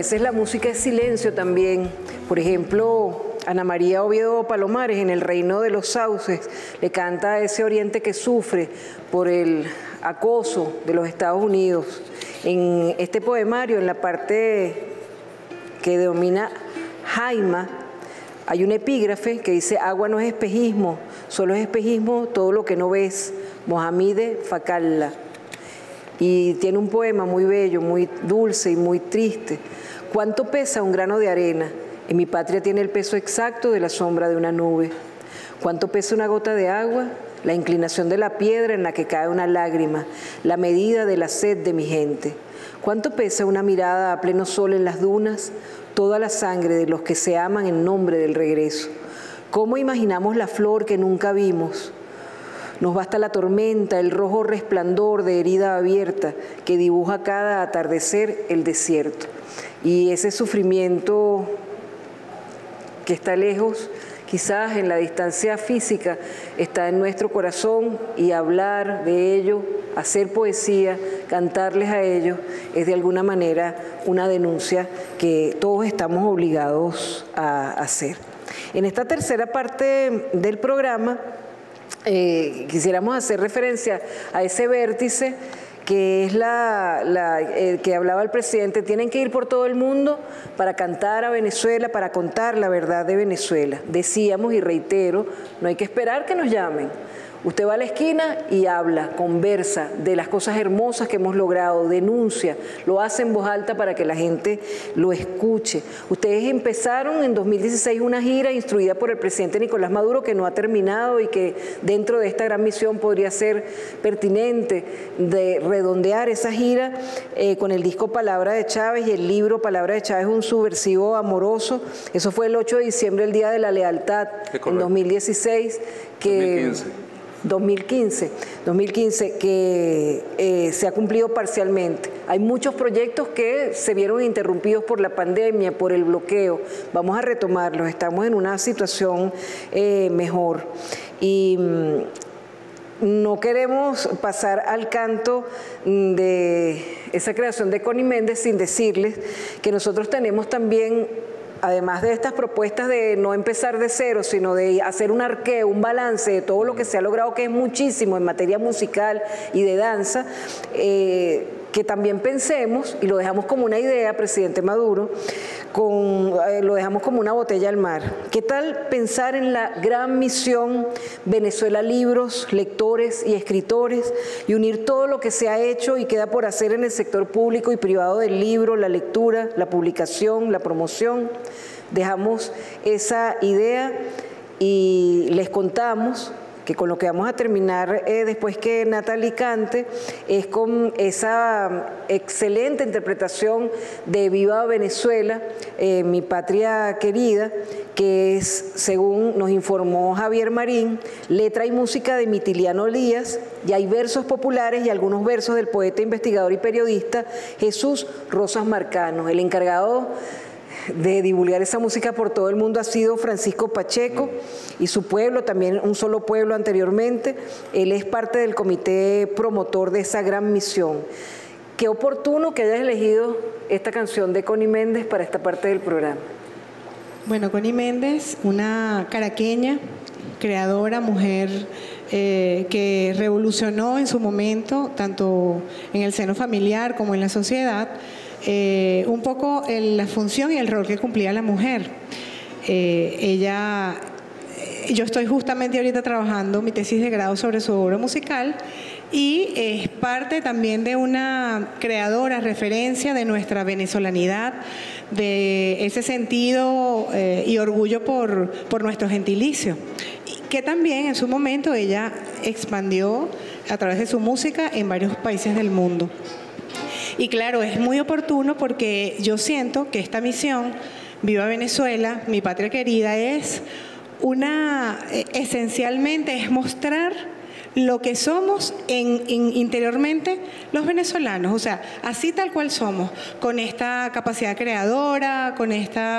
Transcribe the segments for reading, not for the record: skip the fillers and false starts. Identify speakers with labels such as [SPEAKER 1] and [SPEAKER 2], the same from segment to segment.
[SPEAKER 1] veces la música es silencio también. Por ejemplo, Ana María Oviedo Palomares, en El Reino de los Sauces, le canta a ese oriente que sufre por el acoso de los Estados Unidos. En este poemario, en la parte que domina Jaima, hay un epígrafe que dice: agua no es espejismo, solo es espejismo todo lo que no ves. Mohamide Fakalla. Y tiene un poema muy bello, muy dulce y muy triste. ¿Cuánto pesa un grano de arena? En mi patria tiene el peso exacto de la sombra de una nube. ¿Cuánto pesa una gota de agua? La inclinación de la piedra en la que cae una lágrima, la medida de la sed de mi gente. ¿Cuánto pesa una mirada a pleno sol en las dunas? Toda la sangre de los que se aman en nombre del regreso. ¿Cómo imaginamos la flor que nunca vimos? Nos basta la tormenta, el rojo resplandor de herida abierta que dibuja cada atardecer el desierto. Y ese sufrimiento que está lejos, quizás en la distancia física, está en nuestro corazón, y hablar de ello, hacer poesía, cantarles a ellos, es de alguna manera una denuncia que todos estamos obligados a hacer. En esta tercera parte del programa, quisiéramos hacer referencia a ese vértice que es que hablaba el presidente. Tienen que ir por todo el mundo para cantar a Venezuela, para contar la verdad de Venezuela. Decíamos, y reitero, no hay que esperar que nos llamen. Usted va a la esquina y habla, conversa de las cosas hermosas que hemos logrado, denuncia, lo hace en voz alta para que la gente lo escuche. Ustedes empezaron en 2016 una gira instruida por el presidente Nicolás Maduro, que no ha terminado y que dentro de esta gran misión podría ser pertinente de redondear esa gira con el disco Palabra de Chávez y el libro Palabra de Chávez, un subversivo amoroso. Eso fue el 8 de diciembre, el Día de la Lealtad, en 2016. 2015, que se ha cumplido parcialmente. Hay muchos proyectos que se vieron interrumpidos por la pandemia, por el bloqueo. Vamos a retomarlos, estamos en una situación mejor. Y no queremos pasar al canto de esa creación de Connie Méndez sin decirles que nosotros tenemos también, además de estas propuestas de no empezar de cero, sino de hacer un arqueo, un balance de todo lo que se ha logrado, que es muchísimo en materia musical y de danza, que también pensemos, y lo dejamos como una idea, presidente Maduro, lo dejamos como una botella al mar. ¿Qué tal pensar en la gran misión Venezuela Libros, lectores y escritores, y unir todo lo que se ha hecho y queda por hacer en el sector público y privado del libro, la lectura, la publicación, la promoción? Dejamos esa idea y les contamos que con lo que vamos a terminar después que Natalie cante es con esa excelente interpretación de Viva Venezuela, mi patria querida, que es, según nos informó Javier Marín, letra y música de Mitiliano Díaz, y hay versos populares y algunos versos del poeta, investigador y periodista Jesús Rosas Marcano. El encargado de divulgar esa música por todo el mundo ha sido Francisco Pacheco y su pueblo, también un solo pueblo anteriormente. Él es parte del comité promotor de esa gran misión. Qué oportuno que hayas elegido esta canción de Connie Méndez para esta parte del programa.
[SPEAKER 2] Bueno, Connie Méndez, una caraqueña, creadora, mujer que revolucionó en su momento, tanto en el seno familiar como en la sociedad, un poco la función y el rol que cumplía la mujer. Yo estoy justamente ahorita trabajando mi tesis de grado sobre su obra musical y es parte también de una creadora, referencia de nuestra venezolanidad, de ese sentido y orgullo por nuestro gentilicio, que también en su momento ella expandió a través de su música en varios países del mundo. Y claro, es muy oportuno porque yo siento que esta misión, Viva Venezuela, mi patria querida, esencialmente es mostrar lo que somos interiormente los venezolanos, o sea, así tal cual somos, con esta capacidad creadora, con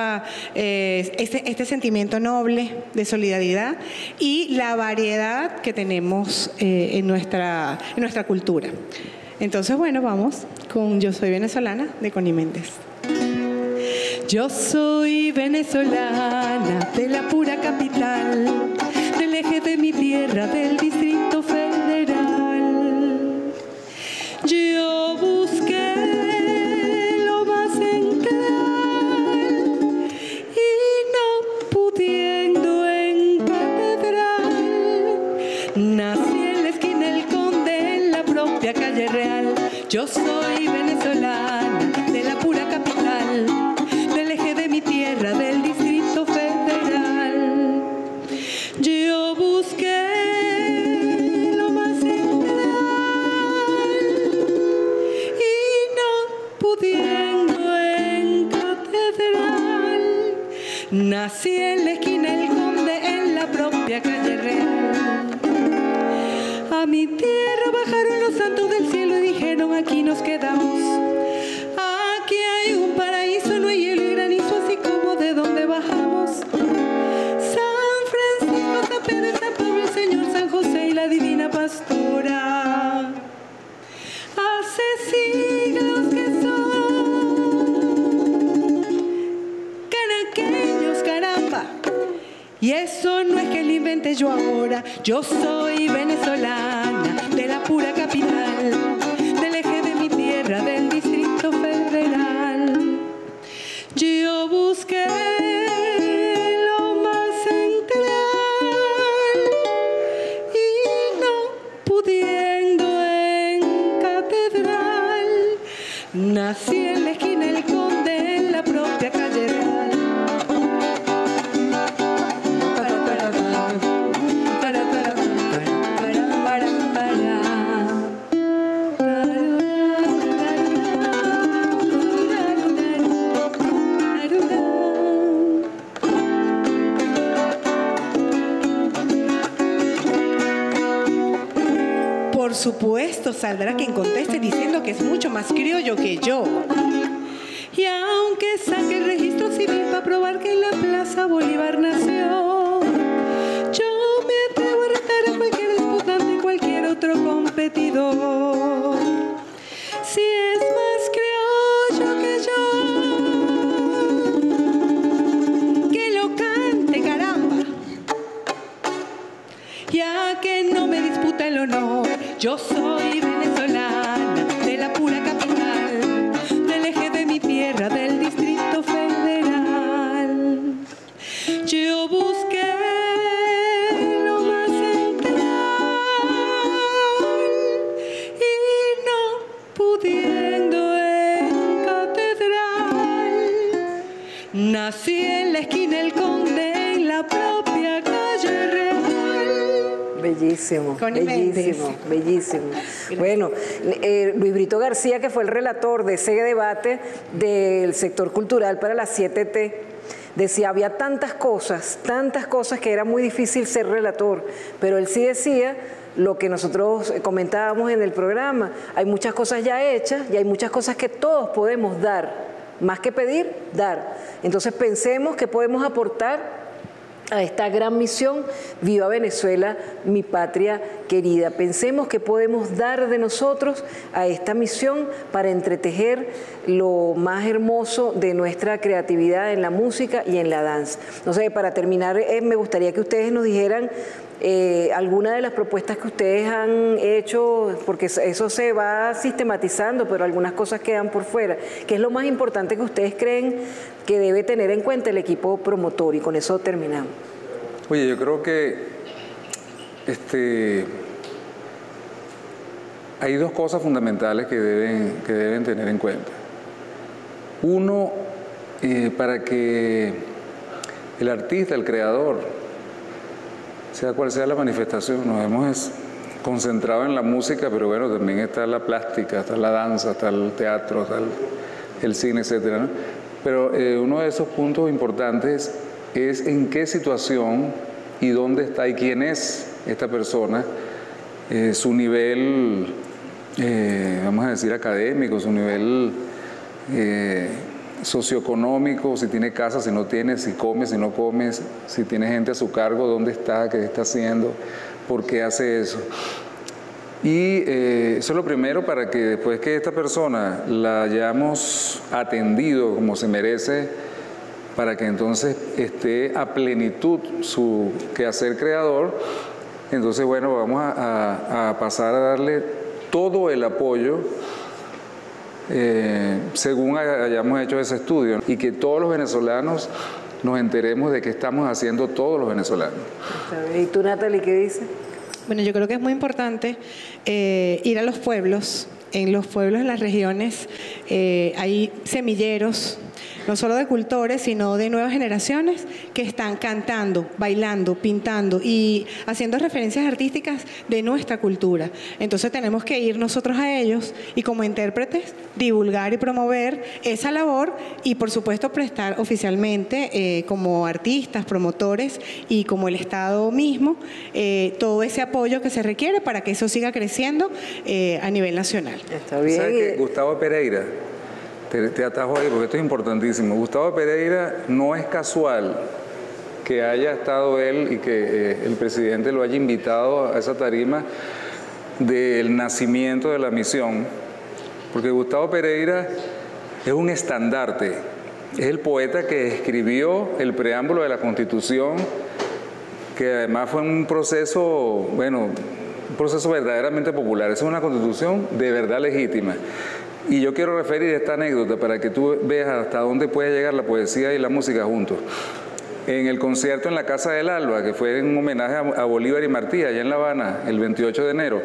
[SPEAKER 2] este sentimiento noble de solidaridad y la variedad que tenemos en nuestra cultura. Entonces, bueno, vamos con Yo Soy Venezolana de Connie Méndez. Yo soy venezolana de la pura capital, del eje de mi tierra, del Distrito Federal. Yo busqué lo más central y no pudiendo en catedral, nací en la esquina El Conde, en la propia calle Real. Yo soy venezolana de la pura capital, del eje de mi tierra, del Distrito Federal. Yo busqué lo más central y no pudiendo en catedral, nací en la esquina El Conde, en la propia calle Real. A mi tierra bajaron los santos del cielo y dijeron: aquí nos quedamos. Aquí hay un paraíso, no hay hielo y granizo, así como de donde bajamos. San Francisco, San Pedro, San Pablo, el Señor, San José y la Divina Pastora. Hace siglos que son caraqueños, caramba. Y eso no es que lo inventé yo ahora. Yo soy venezolana de la pura capital, del eje de mi tierra, del Distrito Federal. Yo busqué lo más central y no pudiendo en catedral, nací en la esquina El Conde, en la propia calle Real. Por supuesto, saldrá quien conteste diciendo que es mucho más criollo que yo. Y aunque saque el registro civil para probar que en la Plaza Bolívar nació, yo me atrevo a retar a cualquier disputante, cualquier otro competidor. Si es más criollo que yo, que lo cante, caramba. Ya que no me disputa el honor, yo soy venezolana de la pura capital, del eje de mi tierra, del Distrito Federal. Yo busqué lo más central y no pudiendo en catedral, nací en la esquina El Conde, en la propia calle Real.
[SPEAKER 1] Bellísimo, bellísimo, bellísimo. Bueno, Luis Brito García, que fue el relator de ese debate del sector cultural para la 7T, decía, había tantas cosas que era muy difícil ser relator, pero él sí decía lo que nosotros comentábamos en el programa: hay muchas cosas ya hechas y hay muchas cosas que todos podemos dar, más que pedir, dar. Entonces pensemos que podemos aportar a esta gran misión. Viva Venezuela, mi patria querida. Pensemos que podemos dar de nosotros a esta misión para entretejer lo más hermoso de nuestra creatividad en la música y en la danza. No sé, para terminar, me gustaría que ustedes nos dijeran alguna de las propuestas que ustedes han hecho, porque eso se va sistematizando, pero algunas cosas quedan por fuera. ¿Qué es lo más importante que ustedes creen que debe tener en cuenta el equipo promotor? Y con eso terminamos.
[SPEAKER 3] Oye, yo creo que hay dos cosas fundamentales que deben tener en cuenta. Uno, para que el artista, el creador, sea cual sea la manifestación, nos hemos concentrado en la música, pero bueno, también está la plástica, está la danza, está el teatro, está el cine, etcétera, ¿no? Pero uno de esos puntos importantes es en qué situación y dónde está y quién es esta persona, su nivel, vamos a decir, académico, su nivel socioeconómico, si tiene casa, si no tiene, si come, si no come, si tiene gente a su cargo, dónde está, qué está haciendo, por qué hace eso. Y eso es lo primero, para que después que esta persona la hayamos atendido como se merece, para que entonces esté a plenitud su quehacer creador. Entonces, bueno, vamos a pasar a darle todo el apoyo según hayamos hecho ese estudio, y que todos los venezolanos nos enteremos de qué estamos haciendo todos los venezolanos.
[SPEAKER 1] ¿Y tú, Natalie, qué dices?
[SPEAKER 2] Bueno, yo creo que es muy importante ir a los pueblos. En los pueblos, en las regiones, hay semilleros, no solo de cultores, sino de nuevas generaciones que están cantando, bailando, pintando y haciendo referencias artísticas de nuestra cultura. Entonces tenemos que ir nosotros a ellos y como intérpretes divulgar y promover esa labor y por supuesto prestar oficialmente como artistas, promotores y como el Estado mismo todo ese apoyo que se requiere para que eso siga creciendo a nivel nacional.
[SPEAKER 1] Está bien.
[SPEAKER 3] ¿Sabes qué? Gustavo Pereira, te atajo ahí porque esto es importantísimo. Gustavo Pereira no es casual que haya estado él y que el presidente lo haya invitado a esa tarima del nacimiento de la misión, porque Gustavo Pereira es un estandarte, es el poeta que escribió el preámbulo de la Constitución, que además fue un proceso, bueno, un proceso verdaderamente popular. Es una Constitución de verdad legítima. Y yo quiero referir esta anécdota para que tú veas hasta dónde puede llegar la poesía y la música juntos. En el concierto en la Casa del Alba, que fue en un homenaje a Bolívar y Martí, allá en La Habana, el 28 de enero,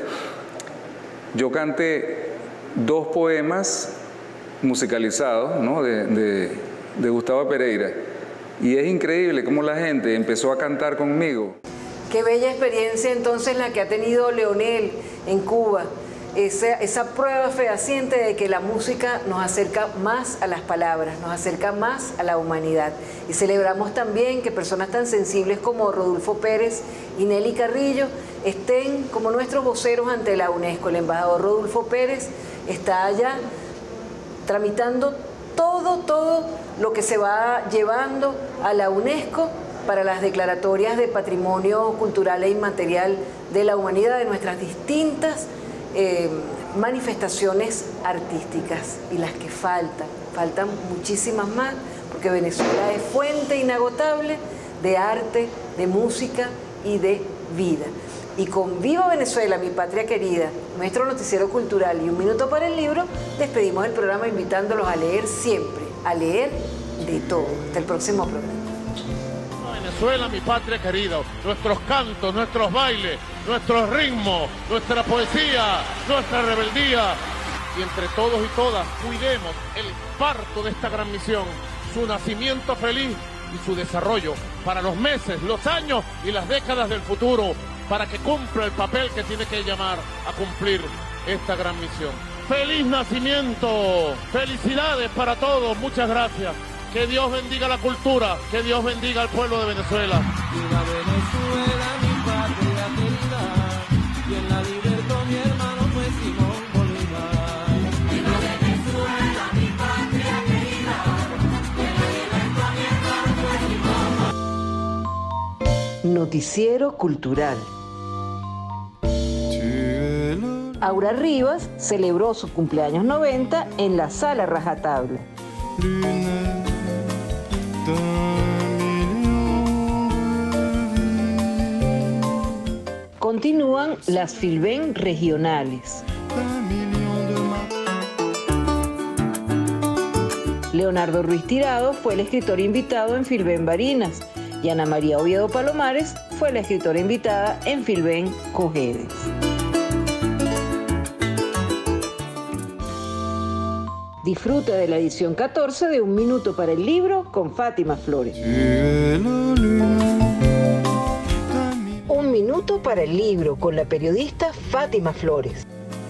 [SPEAKER 3] yo canté 2 poemas musicalizados, ¿no?, de Gustavo Pereira. Y es increíble cómo la gente empezó a cantar conmigo.
[SPEAKER 1] Qué bella experiencia entonces la que ha tenido Leonel en Cuba. Esa prueba fehaciente de que la música nos acerca más a las palabras, nos acerca más a la humanidad. Y celebramos también que personas tan sensibles como Rodulfo Pérez y Nelly Carrillo estén como nuestros voceros ante la UNESCO. El embajador Rodulfo Pérez está allá tramitando todo lo que se va llevando a la UNESCO para las declaratorias de patrimonio cultural e inmaterial de la humanidad de nuestras distintas manifestaciones artísticas, y las que faltan muchísimas más, porque Venezuela es fuente inagotable de arte, de música y de vida. Y con Viva Venezuela, mi patria querida, nuestro noticiero cultural y Un Minuto para el Libro, despedimos el programa invitándolos a leer siempre, a leer de todo. Hasta el próximo programa.
[SPEAKER 4] Venezuela, mi patria querida, nuestros cantos, nuestros bailes, nuestros ritmos, nuestra poesía, nuestra rebeldía. Y entre todos y todas cuidemos el parto de esta gran misión, su nacimiento feliz y su desarrollo para los meses, los años y las décadas del futuro, para que cumpla el papel que tiene que llamar a cumplir esta gran misión. ¡Feliz nacimiento! ¡Felicidades para todos! Muchas gracias. Que Dios bendiga la cultura, que Dios bendiga al pueblo de Venezuela.
[SPEAKER 5] Viva Venezuela, mi patria querida, y en la libertad mi hermano fue Simón Bolívar. Viva Venezuela, mi patria querida, y en la libertad mi hermano fue Simón.
[SPEAKER 1] Noticiero cultural. Aura Rivas celebró su cumpleaños 90 en la Sala Rajatabla. Continúan las Filben regionales. Leonardo Ruiz Tirado fue el escritor invitado en Filben Barinas y Ana María Oviedo Palomares fue la escritora invitada en Filben Cojedes. Disfruta de la edición 14 de Un Minuto para el Libro con Fátima Flores. Un Minuto para el Libro con la periodista Fátima Flores.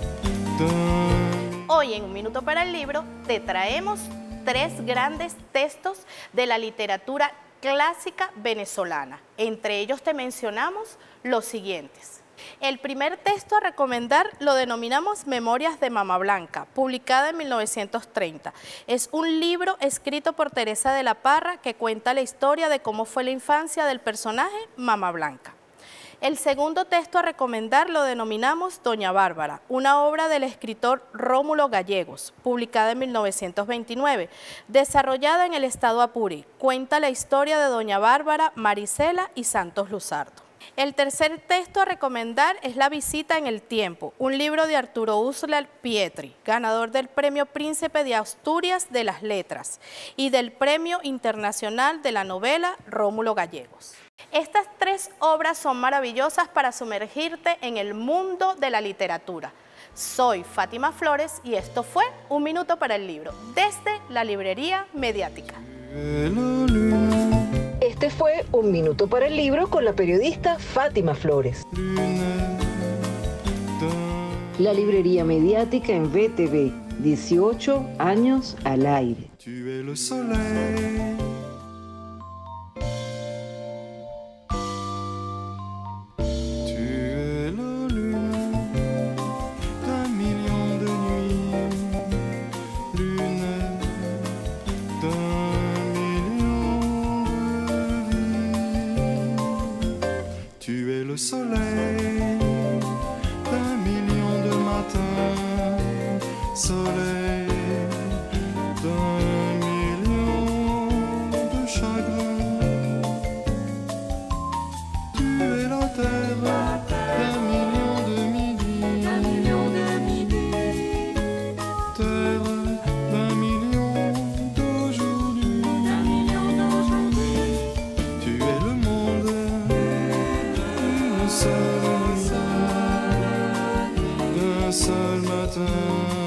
[SPEAKER 6] Hoy en Un Minuto para el Libro te traemos 3 grandes textos de la literatura clásica venezolana. Entre ellos te mencionamos los siguientes. El primer texto a recomendar lo denominamos Memorias de Mama Blanca, publicada en 1930. Es un libro escrito por Teresa de la Parra que cuenta la historia de cómo fue la infancia del personaje Mama Blanca. El segundo texto a recomendar lo denominamos Doña Bárbara, una obra del escritor Rómulo Gallegos, publicada en 1929, desarrollada en el estado Apure. Cuenta la historia de Doña Bárbara, Marisela y Santos Luzardo. El tercer texto a recomendar es La visita en el tiempo, un libro de Arturo Uslar Pietri, ganador del Premio Príncipe de Asturias de las Letras y del Premio Internacional de la Novela Rómulo Gallegos. Estas tres obras son maravillosas para sumergirte en el mundo de la literatura. Soy Fátima Flores y esto fue Un Minuto para el Libro, desde la Librería Mediática.
[SPEAKER 1] Este fue Un Minuto para el Libro con la periodista Fátima Flores. La Librería Mediática en VTV, 18 años al aire.
[SPEAKER 7] Le soleil d'un million de matins, soleil d'un million de chagrins. Tu es la terre d'un million de midis, terre d'un million d'aujourd'hui. Tu es le monde d'un seul matin.